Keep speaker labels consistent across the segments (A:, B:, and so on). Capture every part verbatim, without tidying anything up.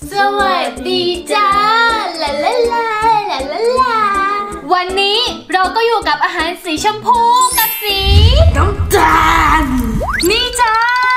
A: สวัสดีจ้าลาลาลาลาลาลาวันนี้เราก็อยู่กับอาหารสีชมพูกับสี
B: น้ำตาล
A: นี่จ้า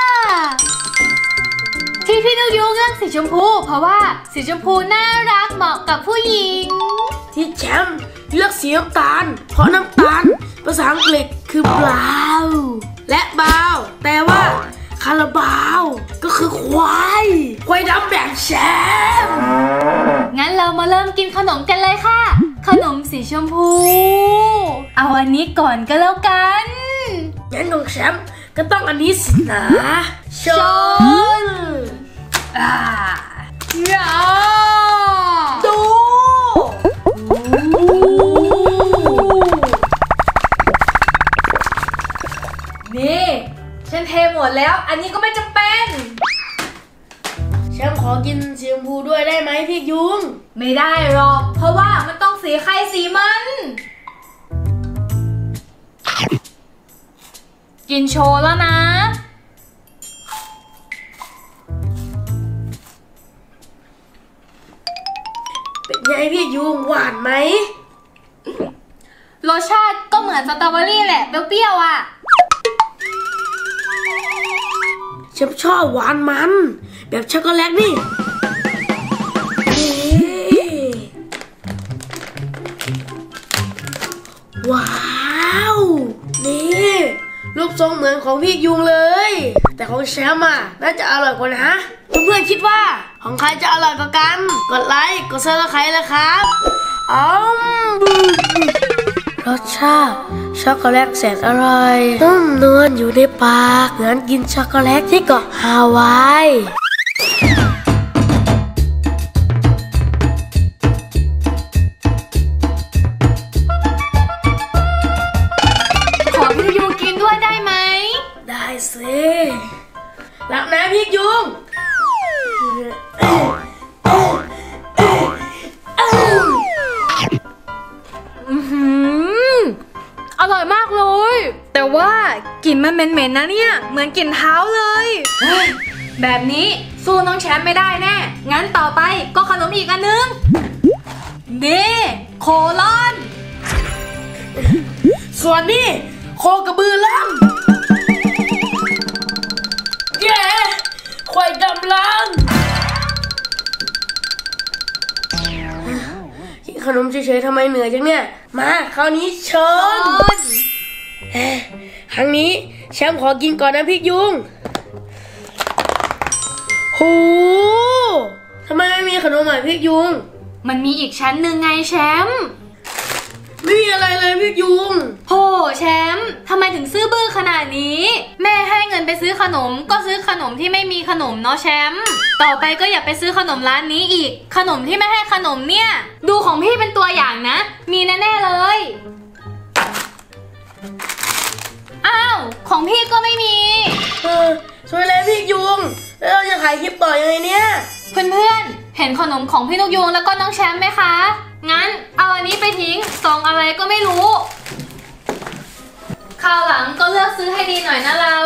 A: ที่พี่นุยุเลือกสีชมพูเพราะว่าสีชมพูน่ารักเหมาะกับผู้หญิง
B: ที่แชมป์เลือกสีน้ำตาลเพราะน้ำตาลภาษาอังกฤษคือบราวน์และบราวน์แต่ว่าคาราบาวก็คือควายควายดำแบบแชมป์
A: งั้นเรามาเริ่มกินขนมกันเลยค่ะขนมสีชมพูเอาอันนี้ก่อนก็แล้วกัน
B: งั้นของแชมป์ก็ต้องอันนี้สินะชน
A: อ่าอย่า
B: ดู
A: นี่ฉันเทหมดแล้วอันนี้ก็ไม่จำเป็น
B: แชมป์ขอกินสีชมพูด้วยได้ไหมพี่ยุง
A: ไม่ได้หรอกเพราะว่ามันต้องสีใครสีมันกินโชว์แล้วนะ
B: เป็นไงพี่ยุงหวานไหม
A: รสชาติก็เหมือนสตรอเบอรี่แหละเปรี้ยวๆอ่ะ
B: ฉันชอบหวานมันแบบช็อกโกแลตนี่ว้าวนี่รูปทรงเหมือนของพี่ยุงเลยแต่ของแชมป์อ่ะน่าจะอร่อยกว่านะเพื่อนๆคิดว่าของใครจะอร่อยกว่ากันกดไลค์กดซับสไครต์เลยครับอ๋อรสชาติช็อกโกแลตแสนอร่อยนุ่มนวลอยู่ในปากเหมือนกินช็อกโกแลตที่เกาะฮาวาย
A: ขอพี่ยุงกินด้วยได้ไหม
B: ได้สิรักนะพี่ยุง
A: อร่อยมากเลยแต่ว่ากลิ่นมันเหม็นๆนะเนี่ยเหมือนกลิ่นเท้าเลยแบบนี้สู้น้องแชมป์ไม่ได้แน่งั้นต่อไปก็ขนมอีกอันนึงนี่โคลอน
B: ส่วนนี้โคกระบือล่ำเย้ควายดำล่ำกินขนมเฉยๆทำไมเหนื่อยจังเนี่ยมาคราวนี้เชิญครั้งนี้แชมป์ขอกินก่อนนะพี่ยุงโหทำไมไม่มีขนมใหม่พี่ยุง
A: มันมีอีกชั้นหนึ่งไงแชมป์
B: ไม่มีอะไรเลยพี่ยุง
A: โหแชมป์ทำไมถึงซื้อบื้อขนาดนี้แม่ให้เงินไปซื้อขนมก็ซื้อขนมที่ไม่มีขนมเนาะแชมป์ต่อไปก็อย่าไปซื้อขนมร้านนี้อีกขนมที่ไม่ให้ขนมเนี่ยดูของพี่เป็นตัวอย่างนะมีแน่ๆเลยอ้าวของพี่ก็ไม่มี
B: เออช่วยเลยพี่ยุงแล้วเราจะขายคลิปต่อยังไงเนี่ย
A: เพื่อนๆเห็นขนมของพี่นกยูงแล้วก็น้องแชมป์ไหมคะงั้นเอาอันนี้ไปทิ้งซองอะไรก็ไม่รู้คราวหลังก็เลือกซื้อให้ดีหน่อยนะเรา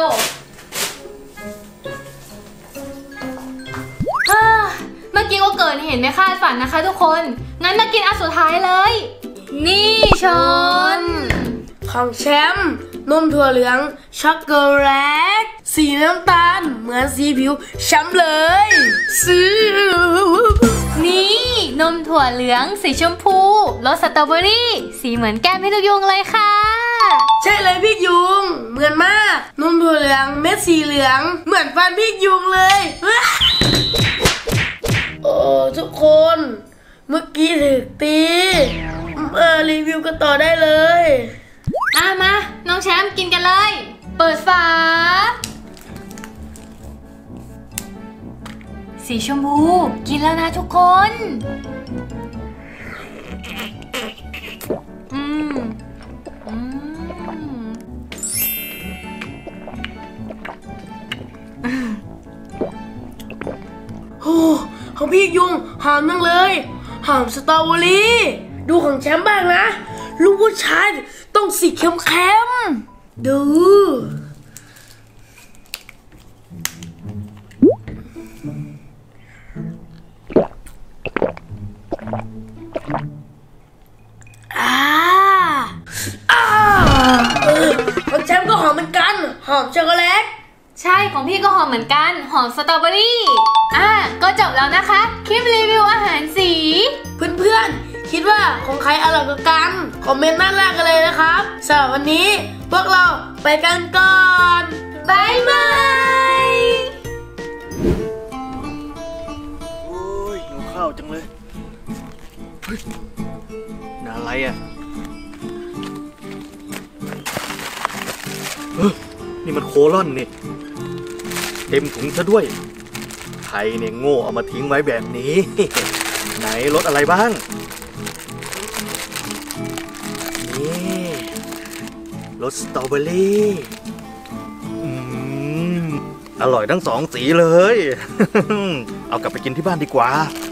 A: เมื่อกี้ก็เกิดเห็นไม่คาดฝันนะคะทุกคนงั้นมากินอันสุดท้ายเลยนี่ชน
B: ของแชมป์นมถั่วเหลืองช็อกโกแลตสีน้ำตาลเหมือนสีผิวแชมป์เลยซื้อ
A: นี่นมถั่วเหลืองสีชมพูรสสตรอเบอรี่สีเหมือนแก้มพี่นกยูงเลยค่ะ
B: ใช่เลยพี่ยุงเหมือนมากนมถั่วเหลืองเม็ดสีเหลืองเหมือนฟันพี่ยุงเลยโอ้ทุกคนเมื่อกี้ถึกตีมารีวิวกันต่อได้เลย
A: อ่ะมาน้องแชมป์กินกันเลยเปิดฝาสีชมพูกินแล้วนะทุกคนอืมอืม
B: โอ้ของพี่ยุงหอมจังเลยหอมสตรอเบอรี่ดูของแชมป์บ้างนะลูกผู้ชายต้องสีเข้มๆดู อ
A: ของพี่ก็หอมเหมือนกันหอมสตรอเบอรี่อ่ะก็จบแล้วนะคะคลิปรีวิวอาหารสี
B: เพื่อนๆคิดว่าของใครอร่อยกว่ากันคอมเมนต์ด้านล่างกันเลยนะครับสำหรับวันนี้พวกเราไปกันก่อนบายบาย
C: โอ้ยหิวข้าวจังเลยเฮ้ยน่าอะไรอ่ะเออนี่มันโคลอนนี่เต็มถุงซะด้วยใครเนี่ยโง่เอามาทิ้งไว้แบบนี้ ไหนรสอะไรบ้างนี่รสสตรอเบอรี่อืมอร่อยทั้งสองสีเลย เอากลับไปกินที่บ้านดีกว่า